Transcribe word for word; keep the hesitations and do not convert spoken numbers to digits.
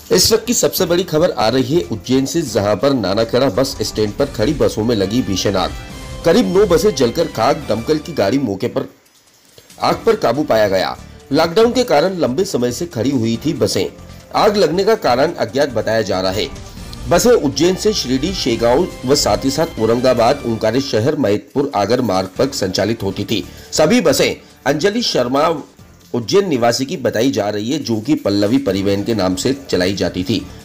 इस वक्त की सबसे बड़ी खबर आ रही है उज्जैन से, जहां पर नानाखेड़ा बस स्टैंड पर खड़ी बसों में लगी भीषण आग। करीब नौ बसें जलकर खाक, दमकल की गाड़ी मौके पर आग पर काबू पाया गया। लॉकडाउन के कारण लंबे समय से खड़ी हुई थी बसें। आग लगने का कारण अज्ञात बताया जा रहा है। बसें उज्जैन से शिरडी, शेगांव व साथ ही साथ औरंगाबाद, ओंकारेश्वर, मैदपुर आगर मार्ग पर संचालित होती थी। सभी बसें अंजलि शर्मा उज्जैन निवासी की बताई जा रही है, जो कि पल्लवी परिवहन के नाम से चलाई जाती थी।